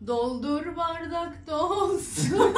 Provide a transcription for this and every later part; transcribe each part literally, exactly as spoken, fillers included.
Doldur bardak dolsun.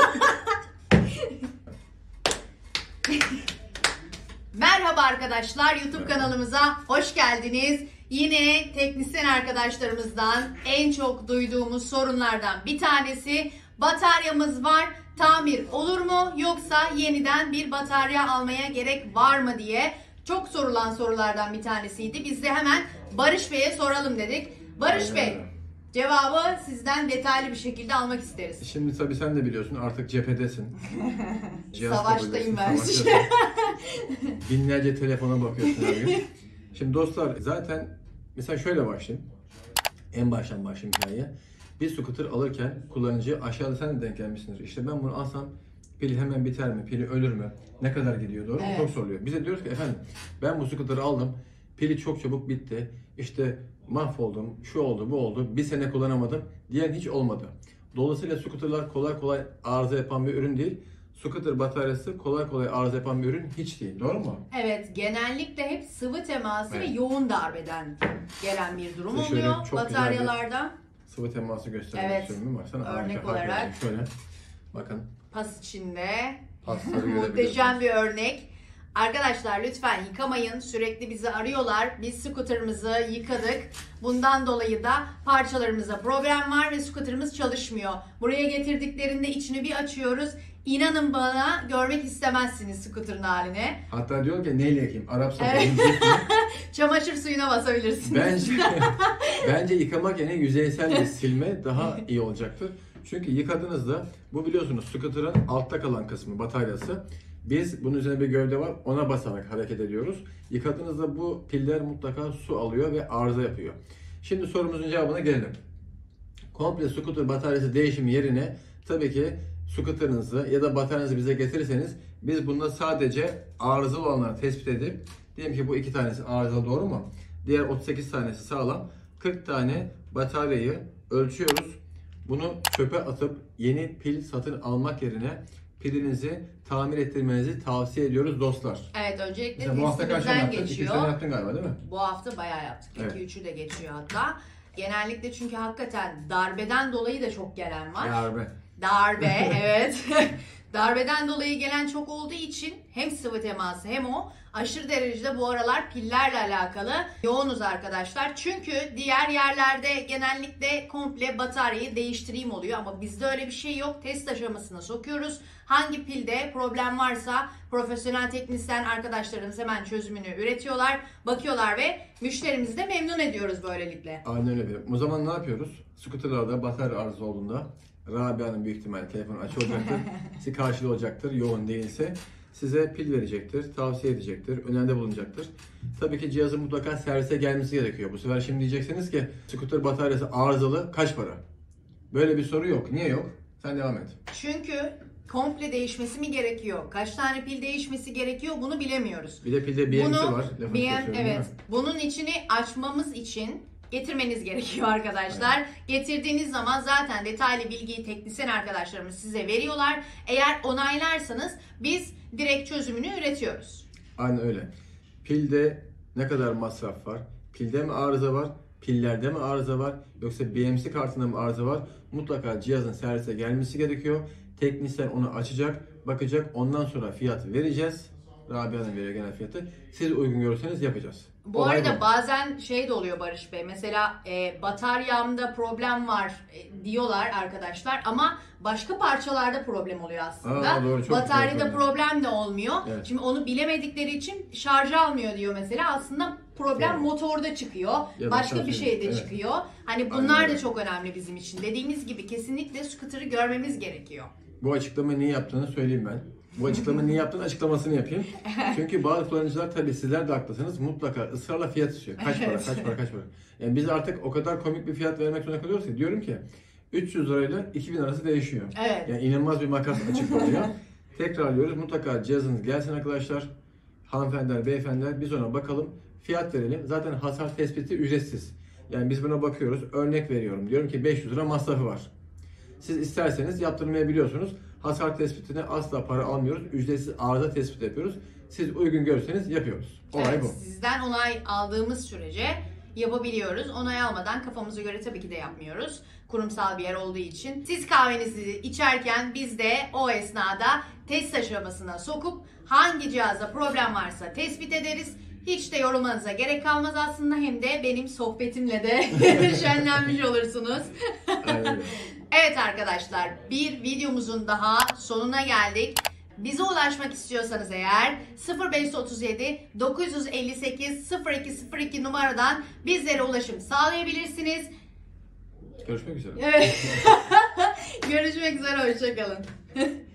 Merhaba arkadaşlar, YouTube Merhaba. kanalımıza hoş geldiniz. Yine teknisyen arkadaşlarımızdan en çok duyduğumuz sorunlardan bir tanesi, bataryamız var, tamir olur mu yoksa yeniden bir batarya almaya gerek var mı diye çok sorulan sorulardan bir tanesiydi. Biz de hemen Barış Bey'e soralım dedik. Barış Aynen Bey, öyle. cevabı sizden detaylı bir şekilde almak isteriz. Şimdi tabii sen de biliyorsun artık cephedesin. Cihaz Savaştayım ben. kabullesin, savaştasın. Binlerce telefona bakıyorsun her gün. Şimdi dostlar zaten mesela şöyle başlayayım. En baştan başlayayım hikayeye. Bir scooter alırken kullanıcı aşağıda sen de denk gelmişsindir. İşte ben bunu alsam pili hemen biter mi? Pili ölür mü? Ne kadar gidiyor? Doğru mu? Evet. Çok soruluyor. Bize diyoruz ki efendim ben bu scooter'ı aldım. Pili çok çabuk bitti. İşte mahvoldum, şu oldu, bu oldu. Bir sene kullanamadım diyen hiç olmadı. Dolayısıyla scooter'lar kolay kolay arıza yapan bir ürün değil. Scooter bataryası kolay kolay arıza yapan bir ürün hiç değil. Doğru mu? Evet, genellikle hep sıvı teması Evet. ve yoğun darbeden gelen bir durum Size şöyle oluyor çok güzel bir bataryalarda. Sıvı teması göstermek Evet. istiyorum. Baksana, Örnek harika, olarak. harika. Şöyle bakın. Pas içinde. Pasları Muhteşem görebiliyorsunuz. bir örnek. Arkadaşlar lütfen yıkamayın. Sürekli bizi arıyorlar. Biz scooter'ımızı yıkadık. Bundan dolayı da parçalarımızda problem var ve scooter'ımız çalışmıyor. Buraya getirdiklerinde içini bir açıyoruz. İnanın bana, görmek istemezsiniz scooter'ın halini. Hatta diyor ki neyle yakayım? Arap Evet. sabunu. Çamaşır suyuna basabilirsiniz. Bence bence yıkamak yerine yüzeysel bir silme daha iyi olacaktır. Çünkü yıkadığınızda bu biliyorsunuz scooter'ın altta kalan kısmı bataryası. Biz bunun üzerine bir gövde var, ona basarak hareket ediyoruz. Yıkadığınızda bu piller mutlaka su alıyor ve arıza yapıyor. Şimdi sorumuzun cevabına gelelim. Komple scooter bataryası değişimi yerine tabii ki scooter'ınızı ya da bataryanızı bize getirirseniz biz bunda sadece arızalı olanları tespit edip diyelim ki bu iki tanesi arızalı, doğru mu? Diğer otuz sekiz tanesi sağlam. kırk tane bataryayı ölçüyoruz. Bunu çöpe atıp yeni pil satın almak yerine pilinizi tamir ettirmenizi tavsiye ediyoruz dostlar. Evet, öncelikle Mesela bu hafta kaç tane testimizden yaptın? İki geçiyor. tane yaptın galiba, değil mi? Bu hafta bayağı yaptık. Evet. iki üçü de geçiyor hatta. Genellikle çünkü hakikaten darbeden dolayı da çok gelen var. Darbe. Darbe, evet. Darbeden dolayı gelen çok olduğu için hem sıvı teması hem o aşırı derecede bu aralar pillerle alakalı yoğunuz arkadaşlar. Çünkü diğer yerlerde genellikle komple bataryayı değiştireyim oluyor ama bizde öyle bir şey yok. Test aşamasına sokuyoruz. Hangi pilde problem varsa profesyonel teknisyen arkadaşlarımız hemen çözümünü üretiyorlar, bakıyorlar ve müşterimizi de memnun ediyoruz böylelikle. Aynen öyle. O zaman ne yapıyoruz? Scooter'larda batarya arıza olduğunda Rabia'nın büyük ihtimalle telefonu açık olacaktır. Sizi karşılığı olacaktır. Yoğun değilse size pil verecektir, tavsiye edecektir, öneride bulunacaktır. Tabii ki cihazın mutlaka servise gelmesi gerekiyor. Bu sefer şimdi diyeceksiniz ki scooter bataryası arızalı, kaç para? Böyle bir soru yok. Niye yok? Sen devam et. Çünkü komple değişmesi mi gerekiyor? Kaç tane pil değişmesi gerekiyor? Bunu bilemiyoruz. Bir de pilde B M C Bunu var. Lafını B M kesiyorum, değil evet. mi? Bunun içini açmamız için getirmeniz gerekiyor arkadaşlar. Evet. Getirdiğiniz zaman zaten detaylı bilgiyi teknisyen arkadaşlarımız size veriyorlar. Eğer onaylarsanız biz direkt çözümünü üretiyoruz. Aynen öyle. Pilde ne kadar masraf var? Pilde mi arıza var? Pillerde mi arıza var? Yoksa B M C kartında mı arıza var? Mutlaka cihazın servise gelmesi gerekiyor. Teknisyen onu açacak, bakacak. Ondan sonra fiyat vereceğiz. Rabia'nın veriyor genel fiyatı. Siz uygun görürseniz yapacağız. Bu Olay arada bu. bazen şey de oluyor Barış Bey. Mesela e, bataryamda problem var e, diyorlar arkadaşlar ama başka parçalarda problem oluyor aslında. Aa, doğru, çok Bataryada güzel problem de olmuyor. Evet. Şimdi onu bilemedikleri için şarjı almıyor diyor mesela. Aslında problem Doğru. motorda çıkıyor. Ya da Başka bir şarjı- şeyde evet. çıkıyor. Hani Aynen bunlar öyle. da çok önemli bizim için. Dediğimiz gibi kesinlikle scooter'ı görmemiz gerekiyor. Bu açıklamayı niye yaptığını söyleyeyim ben. Bu açıklamayı niye yaptığını açıklamasını yapayım. Çünkü bazı kullanıcılar, tabii sizler de haklısınız, mutlaka ısrarla fiyat istiyor. Kaç para, kaç para, kaç para. Yani biz artık o kadar komik bir fiyat vermek zorunda kalıyoruz ki diyorum ki üç yüz lirayla iki bin arası değişiyor. Evet. Yani inanılmaz bir makas açık oluyor. Tekrarlıyoruz, mutlaka cihazınız gelsin arkadaşlar. Hanımefendiler, beyefendiler, biz ona bakalım, fiyat verelim. Zaten hasar tespiti ücretsiz. Yani biz buna bakıyoruz, örnek veriyorum. Diyorum ki beş yüz lira masrafı var. Siz isterseniz yaptırmayabiliyorsunuz. Hasar tespitine asla para almıyoruz. Ücretsiz arıza tespit yapıyoruz. Siz uygun görürseniz yapıyoruz. Olay Evet, bu. sizden onay aldığımız sürece yapabiliyoruz. Onay almadan kafamıza göre tabii ki de yapmıyoruz. Kurumsal bir yer olduğu için. Siz kahvenizi içerken biz de o esnada test aşamasına sokup hangi cihazda problem varsa tespit ederiz. Hiç de yorulmanıza gerek kalmaz aslında, hem de benim sohbetimle de şenlenmiş olursunuz. Aynen. Evet arkadaşlar, bir videomuzun daha sonuna geldik. Bize ulaşmak istiyorsanız eğer sıfır beş üç yedi dokuz elli sekiz sıfır iki sıfır iki numaradan bizlere ulaşım sağlayabilirsiniz. Görüşmek üzere. Evet. Görüşmek üzere, hoşça kalın.